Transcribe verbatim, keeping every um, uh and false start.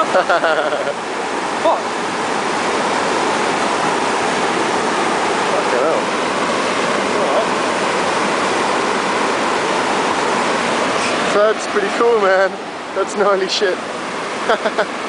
What? Fucking hell. Alright. That's pretty cool, man. That's gnarly shit.